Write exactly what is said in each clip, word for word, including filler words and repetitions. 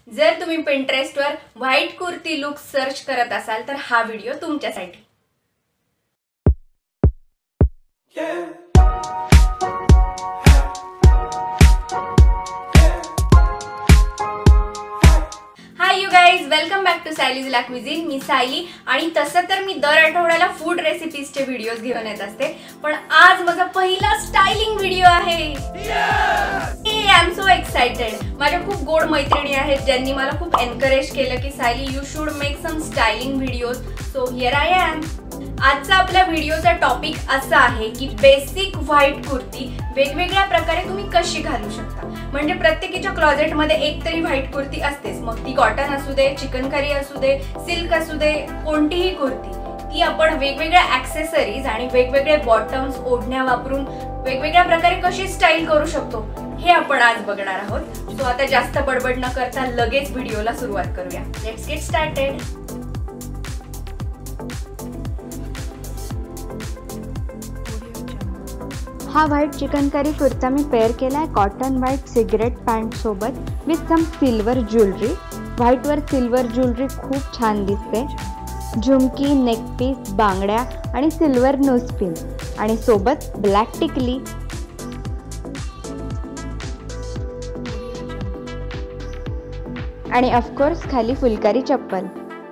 जर तुम्ही पिंटरेस्टवर व्हाईट कुर्ती लुक सर्च करत असाल तर हा व्हिडिओ तुमच्यासाठी। Hi you guys, welcome back to Sayli's la cuisine. मी सायली आणि तसं तर मी दर आठवड्याला फूड रेसिपीजचे व्हिडिओज घेऊन येत असते, पण आज माझा पहिला स्टायलिंग व्हिडिओ आहे। I am so excited. माझ्या खूप गोड मैत्रिणी आहेत ज्यांनी मला खूप एनकरेज केलं की Sayli you should make some styling videos, so here I am. आजचा आपल्या व्हिडिओचा टॉपिक असा आहे की बेसिक व्हाईट कुर्ती वेगवेगळ्या प्रकारे तुम्ही कशी घालू शकता। म्हणजे प्रत्येकीच्या क्लोजेटमध्ये एक तरी व्हाईट कुर्ती असतेच, मग ती कॉटन असू दे, चिकनकारी असू दे, सिल्क असू दे, कोणतीही कुर्ती ती आपण वेगवेगळ्या ॲक्सेसरीज आणि वेगवेगळे बॉटम्स, ओढण्या वापरून वेगवेगळ्या प्रकारे कशी स्टाईल करू शकतो हे आपण आज बघणार आहोत। सो आता जास्त बडबड न करता लगेच व्हिडिओला सुरुवात करूया। Let's get started. हा व्हाईट चिकनकारी कुर्ता मी पेअर केलाय कॉटन व्हाईट सिगरेट पॅन्ट सोबत विथ सम सिल्वर ज्वेलरी। व्हाईटवर सिल्वर ज्वेलरी खूप छान दिसते। झुमकी, नेकपीस, बांगड्या आणि सिल्वर नोजपिन आणि सोबत ब्लॅक टिकली। आणि ऑफकोर्स खाली फुलकारी चप्पल।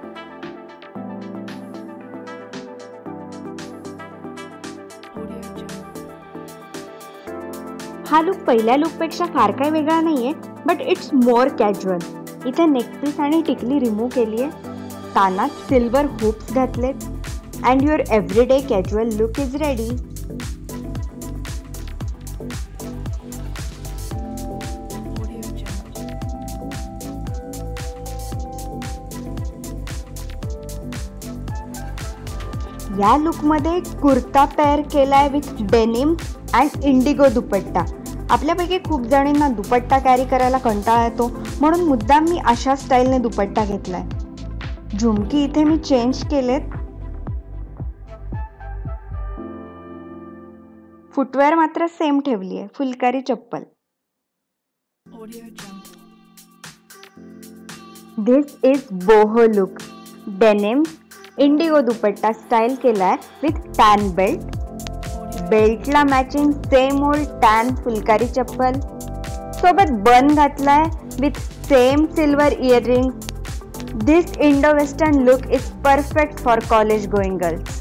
हा लुक पहिल्या लुकपेक्षा फार काही वेगळा नाहीये, बट इट्स मोर कॅज्युअल। इथे नेकपीस आणि टिकली रिमूव्ह केली आहे, कानात सिल्वर हुप्स घातलेत and your everyday casual look is ready. या लुकमध्ये कुर्ता पेअर केलाय with denim and indigo dupatta. आपल्यापैकी खूप जणींना दुपट्टा कॅरी करायला कंटाळा येतो, म्हणून मुद्दाम मी अशा स्टाईलने दुपट्टा घेतलाय। झुमकी इथे मी चेंज केलेत। फुटवेअर मात्र सेम ठेवली आहे, phulkari chappal. This is boho look. Denim indigo dupatta style केलाय विथ टॅन बेल्ट। बेल्टला matching same old tan phulkari chappal सोबत बन घातलाय with same silver earrings. This Indo western look is perfect for college going girls.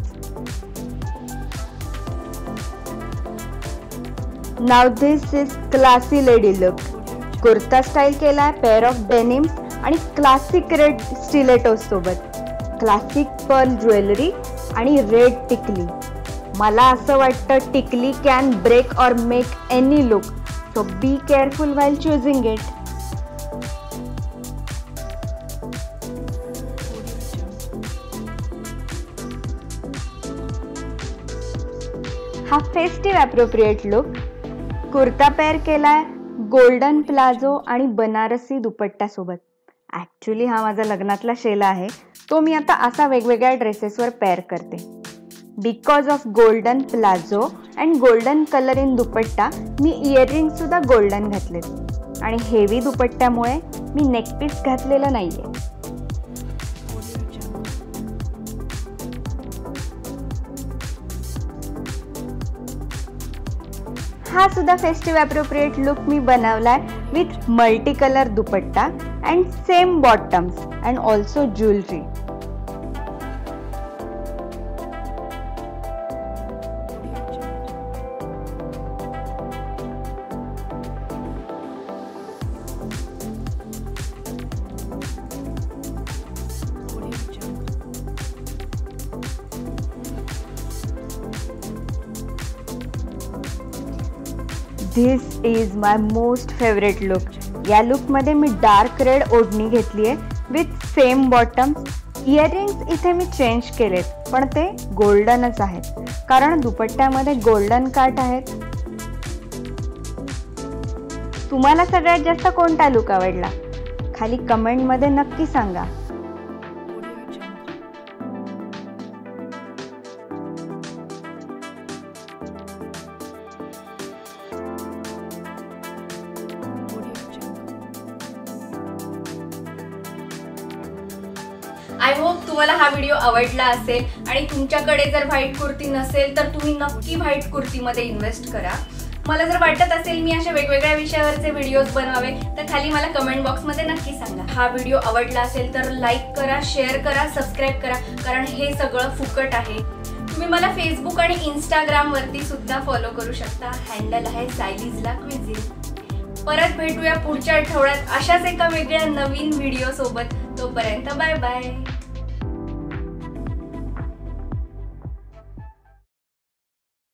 Now this is classy lady look. Kurta style केलाय pair of denims आणि classic red stilettos सोबत, classic pearl jewellery आणि red टिकली। मला असं वाटतं टिकली can break or make any look, so be careful while choosing it. हा festive appropriate look. Kurta pair केलाय गोल्डन प्लाझो आणि बनारसी दुपट्टा सोबत। ऍक्च्युली हा माझा लग्नातला शेला आहे, तो मी आता असा वेगवेगळ्या ड्रेसेसवर पेअर करते। Because of golden palazzo and golden colour in dupatta मी इयरिंग सुद्धा गोल्डन घातलेत आणि हेवी दुपट्ट्यामुळे मी नेकपीस घातलेलं नाहीये। हा सुद्धा फेस्टिव्ह अप्रोप्रिएट लुक मी बनवलाय with multi colour dupatta and same bottoms and also jewellery. This is my most favourite look. या लुकमध्ये मी डार्क रेड ओढणी घेतली आहे विथ सेम बॉटम्स। इयरिंग्स इथे मी चेंज केलेत, पण ते गोल्डनच आहेत कारण दुपट्ट्यामध्ये गोल्डन काट आहेत। तुम्हाला सगळ्यात जास्त कोणता लुक आवडला खाली कमेंटमध्ये नक्की सांगा। आय होप तुम्हाला हा व्हिडिओ आवडला असेल आणि तुमच्याकडे जर व्हाईट कुर्ती नसेल तर तुम्ही नक्की व्हाईट कुर्तीमध्ये इन्व्हेस्ट करा. मला जर वाटत असेल मी अशा वेगवेगळ्या विषयावरचे व्हिडिओज बनवावे तर खाली मला कमेंट बॉक्समध्ये नक्की सांगा. हा व्हिडिओ आवडला असेल तर लाईक करा, शेअर करा, सबस्क्राईब करा, कारण हे सगळं फुकट आहे. तुम्ही मला फेसबुक आणि इंस्टाग्रामवरती सुद्धा फॉलो करू शकता. हँडल आहे सायलीज लक विजिन. परत भेटूया पुढच्या आठवड्यात अशाच एका वेगळ्या नवीन व्हिडिओ सोबत. तोपर्यंत बाय बाय.